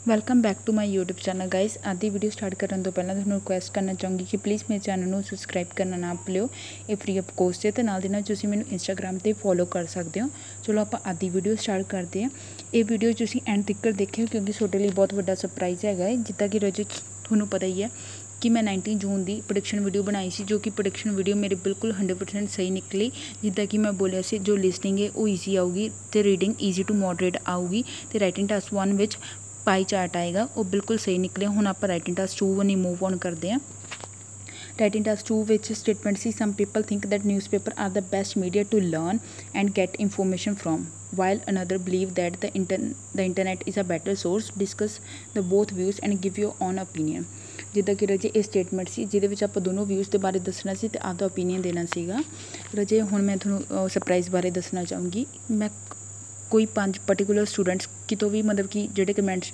Welcome back to my YouTube channel guys. ਅੱਜ ਦੀ video start ਕਰਨ ਤੋਂ ਪਹਿਲਾਂ ਤੁਹਾਨੂੰ ਰਿਕੁਐਸਟ ਕਰਨਾ ਚਾਹੂੰਗੀ ਕਿ ਪਲੀਜ਼ ਮੇਰੇ ਚੈਨਲ ਨੂੰ ਸਬਸਕ੍ਰਾਈਬ ਕਰਨਾ ਨਾ ਭੁੱਲਿਓ। ਇਹ ਫ੍ਰੀ ਆਫ ਕੋਸਟ ਹੈ ਤੇ ਨਾਲ ਦੀ ਨਾਲ ਤੁਸੀਂ ਮੈਨੂੰ ਇੰਸਟਾਗ੍ਰਾਮ ਤੇ ਫੋਲੋ ਕਰ ਸਕਦੇ ਹੋ। ਚਲੋ ਆਪਾਂ ਅੱਜ ਦੀ ਵੀਡੀਓ ਸਟਾਰਟ ਕਰਦੇ ਹਾਂ। ਇਹ ਵੀਡੀਓ ਤੁਸੀਂ ਐਂਡ ਤੱਕ ਦੇਖਿਓ ਕਿਉਂਕਿ ਤੁਹਾਡੇ ਲਈ ਬਹੁਤ ਵੱਡਾ ਸਰਪ੍ਰਾਈਜ਼ ਹੈਗਾ ਹੈ। ਜਿੱਦਾਂ ਕਿ ਰੋਜ਼ ਤੁਹਾਨੂੰ ਪਤਾ ਹੀ ਹੈ कि मैं 19 जून की प्रोडिक्शन वीडियो बनाई सी, जो कि प्रोडिक्शन वीडियो मेरी बिल्कुल 100% सही निकली। जिद्दां कि मैं बोलिया सी जो लिसनिंग है वो ईजी आऊगी तो रीडिंग ईजी टू मॉडरेट आऊगी तो writing task 1 which pie chart आएगा वो बिल्कुल सही निकले। हुण आपां राइटिंग टास्क 2 नहीं मूव ऑन करते हैं। Writing task 2 which statement see some people think that newspaper are the best media to learn and get information from while another believe that the internet is a better source। discuss the both views and give your own opinion। ਜਿੱਦਾਂ ਕਿ ਰਜੇ ਇਹ statement ਸੀ ਜਿਹਦੇ ਵਿੱਚ ਆਪਾਂ ਦੋਨੋਂ views ਦੇ ਬਾਰੇ ਦੱਸਣਾ ਸੀ ਤੇ ਆਪਦਾ ਓਪੀਨੀਅਨ ਦੇਣਾ ਸੀਗਾ। ਰਜੇ ਹੁਣ ਮੈਂ ਤੁਹਾਨੂੰ ਸਰਪ੍ਰਾਈਜ਼ ਬਾਰੇ ਦੱਸਣਾ ਚਾਹੂੰਗੀ। ਮੈਂ ਕੋਈ 5 ਪਾਰਟੀਕੂਲਰ ਸਟੂਡੈਂਟਸ ਕਿਤੋਂ ਵੀ ਮਤਲਬ ਕਿ ਜਿਹੜੇ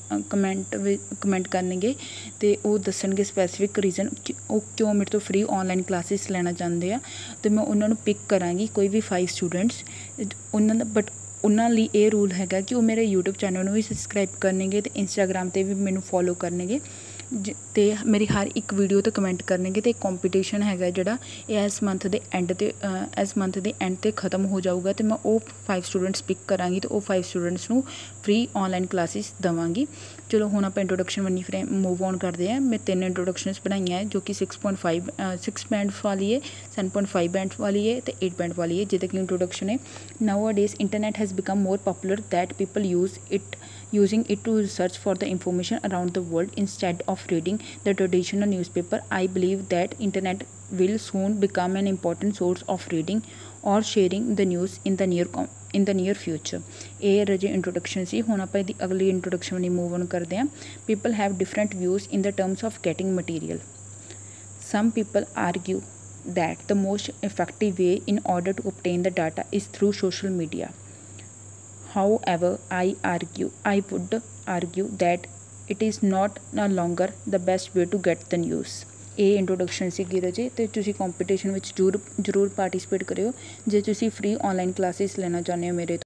ਕਮੈਂਟ ਕਰਨਗੇ ਤੇ ਉਹ ਦੱਸਣਗੇ ਸਪੈਸੀਫਿਕ ਰੀਜ਼ਨ ਕਿ ਉਹ ਕਿਉਂ ਮੇਰੇ ਤੋਂ ਫ੍ਰੀ ਆਨਲਾਈਨ ਕਲਾਸਿਸ ਲੈਣਾ ਚਾਹੁੰਦੇ ਆ ਤੇ ਮੈਂ ਉਹਨਾਂ ਨੂੰ ਪਿਕ ਕਰਾਂਗੀ। ਕੋਈ ਵੀ 5 ਸਟੂਡੈਂਟਸ ਉਹਨਾਂ ਦਾ ਬਟ ਉਹਨਾਂ ਲਈ ਇਹ ਰੂਲ ਹੈਗਾ ਕਿ ਉਹ ਮੇਰੇ YouTube ਚੈਨਲ ਨੂੰ ਵੀ ਸਬਸਕ੍ਰਾਈਬ ਕਰਨਗੇ ਤੇ ਇੰਸਟਾਗ੍ਰਾਮ 'ਤੇ ਵੀ ਮੈਨੂੰ ਫੋਲੋ ਕਰਨਗੇ ਤੇ ਮੇਰੀ ਹਰ ਇੱਕ ਵੀਡੀਓ 'ਤੇ ਕਮੈਂਟ ਕਰਨਗੇ। ਤੇ ਕੰਪੀਟੀਸ਼ਨ ਹੈਗਾ ਜਿਹੜਾ ਇਹ ਇਸ ਮੰਥ ਦੇ ਐਂਡ 'ਤੇ ਖਤਮ ਹੋ ਜਾਊਗਾ ਤੇ ਮੈਂ ਉਹ 5 ਸਟੂਡੈਂਟਸ ਪਿਕ ਕਰਾਂਗੀ ਤੇ ਉਹ 5 ਸਟੂਡੈਂਟਸ ਨੂੰ ਫ੍ਰੀ ਆਨਲਾਈਨ ਕਲਾਸਿਸ ਦੇਵਾਂਗੀ। ਚਲੋ ਹੁਣ ਆਪਾਂ ਇੰਟਰੋਡਕਸ਼ਨ ਵੰਨੀ ਫਰੇਮ ਮੂਵ ਔਨ ਕਰਦੇ ਹਾਂ। ਮੈਂ 3 ਇੰਟਰੋਡਕਸ਼ਨਸ ਬਣਾਈਆਂ ਹੈ ਜੋ ਕਿ 6 ਬੈਂਡਸ ਵਾਲੀ ਹੈ, 7.5 ਬੈਂਡਸ ਵਾਲੀ ਹੈ ਤੇ 8 ਬੈਂਡ ਵਾਲੀ ਹੈ। ਜਿਹਦੇ ਕਿ ਇੰਟਰੋਡਕਸ਼ਨ ਹੈ nowadays internet has become more popular that people using it to search for the information around the world instead of reading the traditional newspaper। I believe that internet will soon become an important source of reading or sharing the news in the near future। ਇਹ ਰਜੇ introduction ਸੀ। ਹੁਣ ਆਪਾਂ ਇਹਦੀ ਅਗਲੀ introduction ਨੂੰ move on ਕਰਦੇ ਹਾਂ। people have different views in the terms of getting material। some people argue that the most effective way in order to obtain the data is through social media। However, I would argue that it is not no longer the best way to get the news। ਇਹ introduction ਸੀਗੀ ਰਜੇ ਅਤੇ ਤੁਸੀਂ competition ਵਿੱਚ ਜ਼ਰੂਰ participate ਕਰਿਓ ਜੇ ਤੁਸੀਂ ਫ੍ਰੀ ਆਨਲਾਈਨ ਕਲਾਸਿਸ ਲੈਣਾ ਚਾਹੁੰਦੇ ਹੋ ਮੇਰੇ ਤੋਂ।